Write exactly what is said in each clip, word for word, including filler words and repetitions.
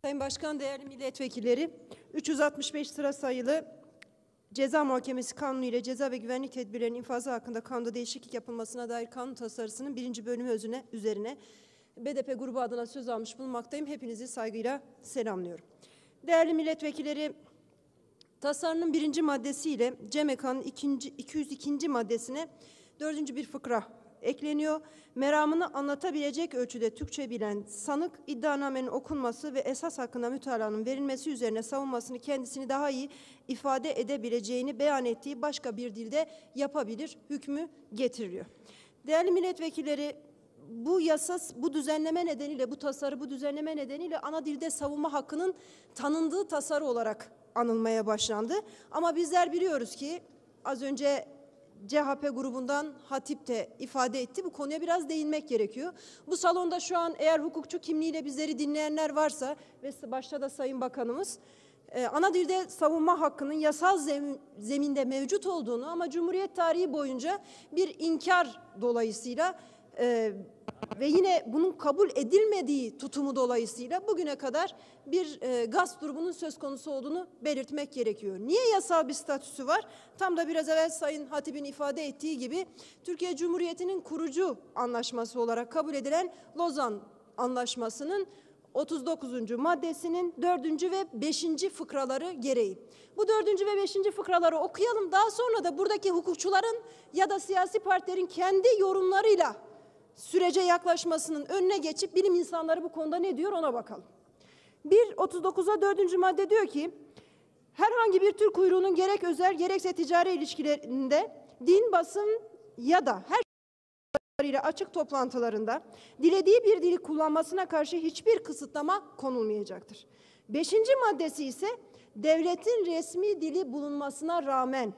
Sayın Başkan, değerli milletvekilleri, üç yüz altmış beş sıra sayılı Ceza Muhakemesi Kanunu ile ceza ve güvenlik tedbirlerinin infazı hakkında kanunda değişiklik yapılmasına dair kanun tasarısının birinci bölümü özüne, üzerine B D P grubu adına söz almış bulunmaktayım. Hepinizi saygıyla selamlıyorum. Değerli milletvekilleri, tasarının birinci maddesiyle C M K'nın iki yüz ikinci maddesine dördüncü bir fıkra ekleniyor. Meramını anlatabilecek ölçüde Türkçe bilen sanık, iddianamenin okunması ve esas hakkında mütalanın verilmesi üzerine savunmasını kendisini daha iyi ifade edebileceğini beyan ettiği başka bir dilde yapabilir hükmü getiriliyor. Değerli milletvekilleri, bu yasa, bu düzenleme nedeniyle, bu tasarı, bu düzenleme nedeniyle ana dilde savunma hakkının tanındığı tasarı olarak anılmaya başlandı. Ama bizler biliyoruz ki az önce C H P grubundan Hatip de ifade etti. Bu konuya biraz değinmek gerekiyor. Bu salonda şu an eğer hukukçu kimliğiyle bizleri dinleyenler varsa ve başta da Sayın Bakanımız e, ana dilde savunma hakkının yasal zemin, zeminde mevcut olduğunu ama Cumhuriyet tarihi boyunca bir inkar dolayısıyla e, ve yine bunun kabul edilmediği tutumu dolayısıyla bugüne kadar bir e, gasp durumunun söz konusu olduğunu belirtmek gerekiyor. Niye yasal bir statüsü var? Tam da biraz evvel Sayın Hatip'in ifade ettiği gibi Türkiye Cumhuriyeti'nin kurucu anlaşması olarak kabul edilen Lozan Anlaşması'nın otuz dokuzuncu maddesinin dördüncü ve beşinci fıkraları gereği. Bu dördüncü ve beşinci fıkraları okuyalım. Daha sonra da buradaki hukukçuların ya da siyasi partilerin kendi yorumlarıyla sürece yaklaşmasının önüne geçip bilim insanları bu konuda ne diyor ona bakalım. bir otuz dokuza dördüncü madde diyor ki, herhangi bir Türk kuyruğunun gerek özel gerekse ticari ilişkilerinde din, basın ya da her ile açık toplantılarında dilediği bir dili kullanmasına karşı hiçbir kısıtlama konulmayacaktır. Beşinci maddesi ise devletin resmi dili bulunmasına rağmen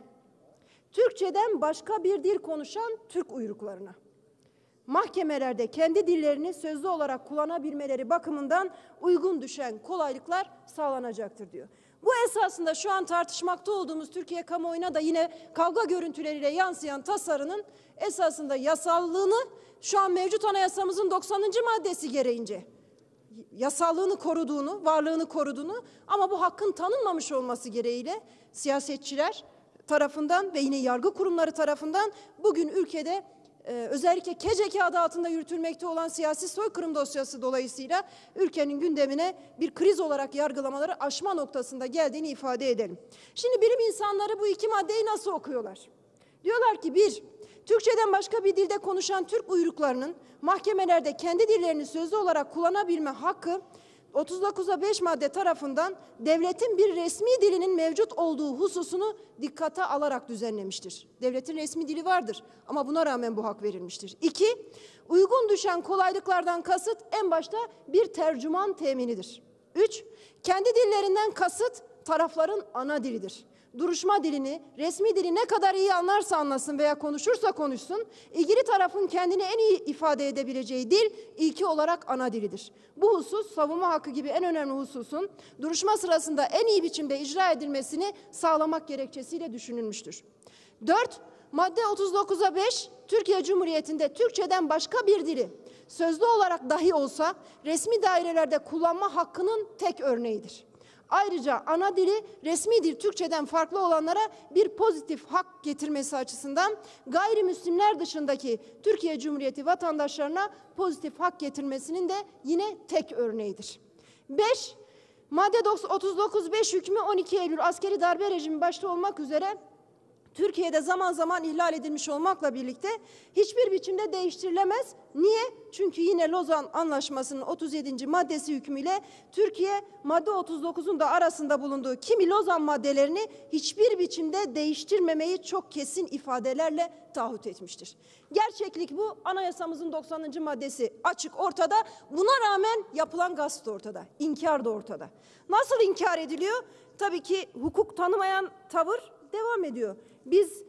Türkçeden başka bir dil konuşan Türk uyruklarına mahkemelerde kendi dillerini sözlü olarak kullanabilmeleri bakımından uygun düşen kolaylıklar sağlanacaktır diyor. Bu esasında şu an tartışmakta olduğumuz Türkiye kamuoyuna da yine kavga görüntüleriyle yansıyan tasarının esasında yasallığını şu an mevcut anayasamızın doksanıncı maddesi gereğince yasallığını koruduğunu, varlığını koruduğunu ama bu hakkın tanınmamış olması gereğiyle siyasetçiler tarafından ve yine yargı kurumları tarafından bugün ülkede Ee, özellikle K C K adı altında yürütülmekte olan siyasi soykırım dosyası dolayısıyla ülkenin gündemine bir kriz olarak yargılamaları aşma noktasında geldiğini ifade edelim. Şimdi bilim insanları bu iki maddeyi nasıl okuyorlar? Diyorlar ki bir, Türkçeden başka bir dilde konuşan Türk uyruklarının mahkemelerde kendi dillerini sözlü olarak kullanabilme hakkı otuz dokuza beş madde tarafından devletin bir resmi dilinin mevcut olduğu hususunu dikkate alarak düzenlemiştir. Devletin resmi dili vardır ama buna rağmen bu hak verilmiştir. İki, uygun düşen kolaylıklardan kasıt en başta bir tercüman teminidir. Üç, kendi dillerinden kasıt tarafların ana dilidir. Duruşma dilini, resmi dili ne kadar iyi anlarsa anlasın veya konuşursa konuşsun, ilgili tarafın kendini en iyi ifade edebileceği dil ilki olarak ana dilidir. Bu husus savunma hakkı gibi en önemli hususun duruşma sırasında en iyi biçimde icra edilmesini sağlamak gerekçesiyle düşünülmüştür. Dört, madde otuz dokuza beş, Türkiye Cumhuriyeti'nde Türkçeden başka bir dili sözlü olarak dahi olsa resmi dairelerde kullanma hakkının tek örneğidir. Ayrıca ana dili resmi dil Türkçeden farklı olanlara bir pozitif hak getirmesi açısından gayrimüslimler dışındaki Türkiye Cumhuriyeti vatandaşlarına pozitif hak getirmesinin de yine tek örneğidir. Beş, madde otuz dokuz beş hükmü on iki Eylül askeri darbe rejimi başta olmak üzere Türkiye'de zaman zaman ihlal edilmiş olmakla birlikte hiçbir biçimde değiştirilemez. Niye? Çünkü yine Lozan Anlaşması'nın otuz yedinci maddesi hükmüyle Türkiye madde otuz dokuzun da arasında bulunduğu kimi Lozan maddelerini hiçbir biçimde değiştirmemeyi çok kesin ifadelerle taahhüt etmiştir. Gerçeklik bu. Anayasamızın doksanıncı maddesi açık ortada. Buna rağmen yapılan gasp da ortada. İnkar da ortada. Nasıl inkar ediliyor? Tabii ki hukuk tanımayan tavır devam ediyor. Biz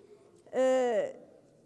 e,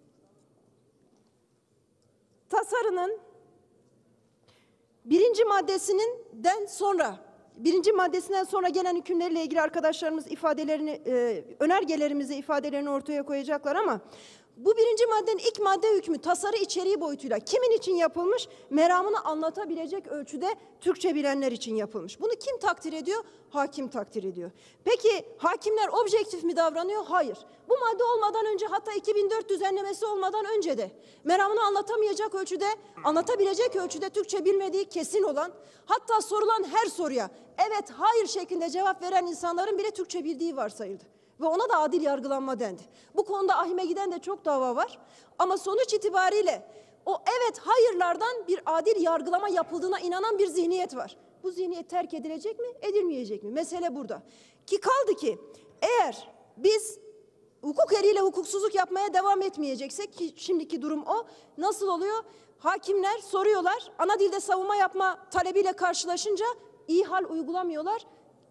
tasarının birinci maddesinden sonra, birinci maddesinden sonra gelen hükümlerle ilgili arkadaşlarımız ifadelerini, e, önergelerimizi, ifadelerini ortaya koyacaklar ama Bu birinci maddenin ilk madde hükmü tasarı içeriği boyutuyla kimin için yapılmış? Meramını anlatabilecek ölçüde Türkçe bilenler için yapılmış. Bunu kim takdir ediyor? Hakim takdir ediyor. Peki hakimler objektif mi davranıyor? Hayır. Bu madde olmadan önce, hatta iki bin dört düzenlemesi olmadan önce de meramını anlatamayacak ölçüde, anlatabilecek ölçüde Türkçe bilmediği kesin olan, hatta sorulan her soruya evet, hayır şeklinde cevap veren insanların bile Türkçe bildiği varsayıldı. Ve ona da adil yargılanma dendi. Bu konuda ahime giden de çok dava var. Ama sonuç itibariyle o evet hayırlardan bir adil yargılama yapıldığına inanan bir zihniyet var. Bu zihniyet terk edilecek mi, edilmeyecek mi? Mesele burada. Ki kaldı ki eğer biz hukuk eriyle hukuksuzluk yapmaya devam etmeyeceksek, ki şimdiki durum o, nasıl oluyor? Hakimler soruyorlar, ana dilde savunma yapma talebiyle karşılaşınca iyi hal uygulamıyorlar.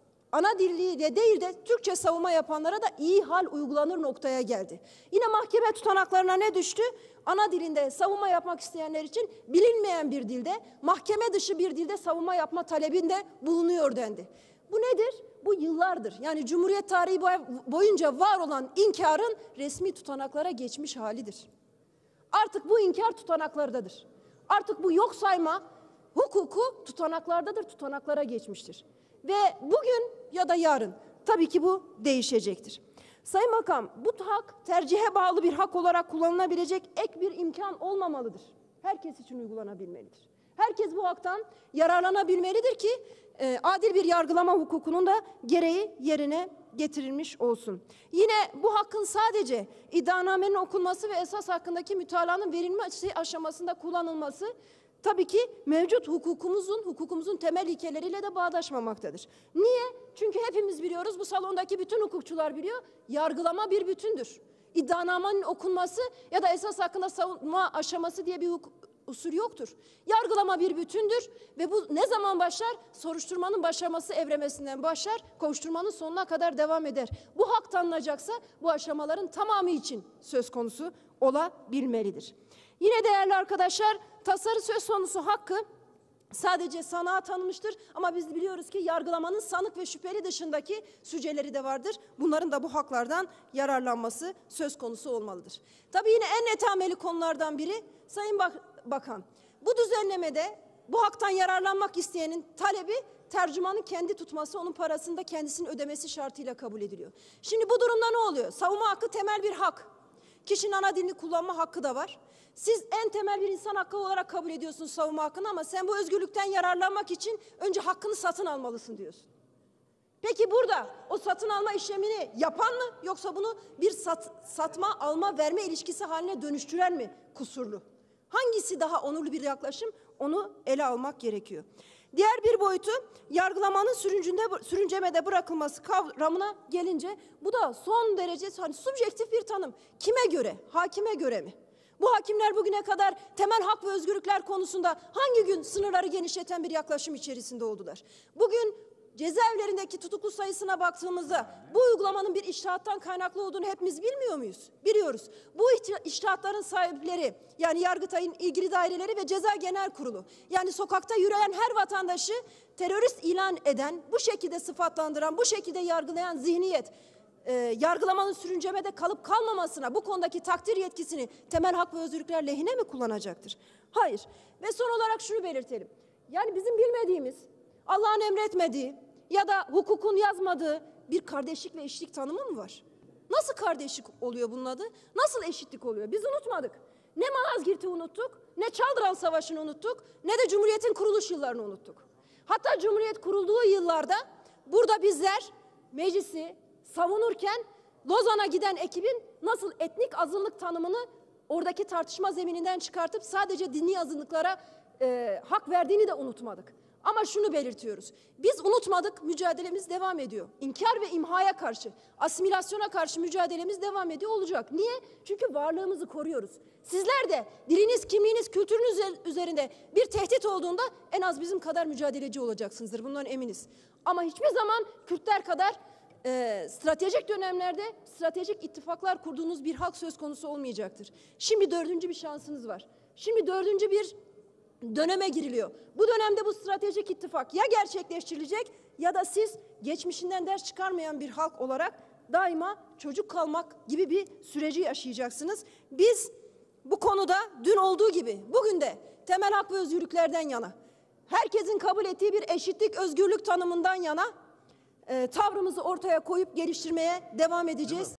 Ana dilliyle değil de Türkçe savunma yapanlara da iyi hal uygulanır noktaya geldi. Yine mahkeme tutanaklarına ne düştü? Ana dilinde savunma yapmak isteyenler için bilinmeyen bir dilde, mahkeme dışı bir dilde savunma yapma talebinde bulunuyor dendi. Bu nedir? Bu yıllardır, yani Cumhuriyet tarihi boyunca var olan inkarın resmi tutanaklara geçmiş halidir. Artık bu inkar tutanaklardadır. Artık bu yok sayma hukuku tutanaklardadır, tutanaklara geçmiştir. Ve bugün ya da yarın tabii ki bu değişecektir. Sayın Bakan, bu hak tercihe bağlı bir hak olarak kullanılabilecek ek bir imkan olmamalıdır. Herkes için uygulanabilmelidir. Herkes bu haktan yararlanabilmelidir ki e, adil bir yargılama hukukunun da gereği yerine getirilmiş olsun. Yine bu hakkın sadece iddianamenin okunması ve esas hakkındaki mütalaanın verilmesi aşamasında kullanılması tabii ki mevcut hukukumuzun, hukukumuzun temel ilkeleriyle de bağdaşmamaktadır. Niye? Çünkü hepimiz biliyoruz, bu salondaki bütün hukukçular biliyor, yargılama bir bütündür. İddianamenin okunması ya da esas hakkında savunma aşaması diye bir hukuk usul yoktur. Yargılama bir bütündür ve bu ne zaman başlar? Soruşturmanın başlaması evremesinden başlar, kovuşturmanın sonuna kadar devam eder. Bu hak tanınacaksa bu aşamaların tamamı için söz konusu olabilmelidir. Yine değerli arkadaşlar, tasarı söz konusu hakkı sadece sanığa tanınmıştır ama biz biliyoruz ki yargılamanın sanık ve şüpheli dışındaki süceleri de vardır. Bunların da bu haklardan yararlanması söz konusu olmalıdır. Tabii yine en netameli konulardan biri, Sayın Bakan, bu düzenlemede bu haktan yararlanmak isteyenin talebi tercümanın kendi tutması, onun parasını da kendisinin ödemesi şartıyla kabul ediliyor. Şimdi bu durumda ne oluyor? Savunma hakkı temel bir hak. Kişinin ana dilini kullanma hakkı da var. Siz en temel bir insan hakkı olarak kabul ediyorsunuz savunma hakkını ama sen bu özgürlükten yararlanmak için önce hakkını satın almalısın diyorsun. Peki burada o satın alma işlemini yapan mı yoksa bunu bir sat, satma, alma, verme ilişkisi haline dönüştüren mi kusurlu? Hangisi daha onurlu bir yaklaşım? Onu ele almak gerekiyor. Diğer bir boyutu yargılamanın sürüncünde, sürüncemede bırakılması kavramına gelince bu da son derece hani subjektif bir tanım. Kime göre? Hakime göre mi? Bu hakimler bugüne kadar temel hak ve özgürlükler konusunda hangi gün sınırları genişleten bir yaklaşım içerisinde oldular? Bugün cezaevlerindeki tutuklu sayısına baktığımızda bu uygulamanın bir içtihattan kaynaklı olduğunu hepimiz bilmiyor muyuz? Biliyoruz. Bu içtihatların sahipleri, yani Yargıtay'ın ilgili daireleri ve Ceza Genel Kurulu, yani sokakta yürüyen her vatandaşı terörist ilan eden, bu şekilde sıfatlandıran, bu şekilde yargılayan zihniyet, e, yargılamanın sürüncemede kalıp kalmamasına, bu konudaki takdir yetkisini temel hak ve özgürlükler lehine mi kullanacaktır? Hayır. Ve son olarak şunu belirtelim. Yani bizim bilmediğimiz, Allah'ın emretmediği ya da hukukun yazmadığı bir kardeşlik ve eşitlik tanımı mı var? Nasıl kardeşlik oluyor bunun adı? Nasıl eşitlik oluyor? Biz unutmadık. Ne Malazgirt'i unuttuk, ne Çaldıran Savaşı'nı unuttuk, ne de Cumhuriyet'in kuruluş yıllarını unuttuk. Hatta Cumhuriyet kurulduğu yıllarda burada bizler meclisi savunurken Lozan'a giden ekibin nasıl etnik azınlık tanımını oradaki tartışma zemininden çıkartıp sadece dini azınlıklara e, hak verdiğini de unutmadık. Ama şunu belirtiyoruz. Biz unutmadık, mücadelemiz devam ediyor. İnkar ve imhaya karşı, asimilasyona karşı mücadelemiz devam ediyor olacak. Niye? Çünkü varlığımızı koruyoruz. Sizler de diliniz, kimliğiniz, kültürünüz üzerinde bir tehdit olduğunda en az bizim kadar mücadeleci olacaksınızdır. Bundan eminiz. Ama hiçbir zaman Kürtler kadar e, stratejik dönemlerde stratejik ittifaklar kurduğunuz bir halk söz konusu olmayacaktır. Şimdi dördüncü bir şansınız var. Şimdi dördüncü bir döneme giriliyor. Bu dönemde bu stratejik ittifak ya gerçekleştirilecek ya da siz geçmişinden ders çıkarmayan bir halk olarak daima çocuk kalmak gibi bir süreci yaşayacaksınız. Biz bu konuda dün olduğu gibi bugün de temel hak ve özgürlüklerden yana, herkesin kabul ettiği bir eşitlik, özgürlük tanımından yana e, tavrımızı ortaya koyup geliştirmeye devam edeceğiz.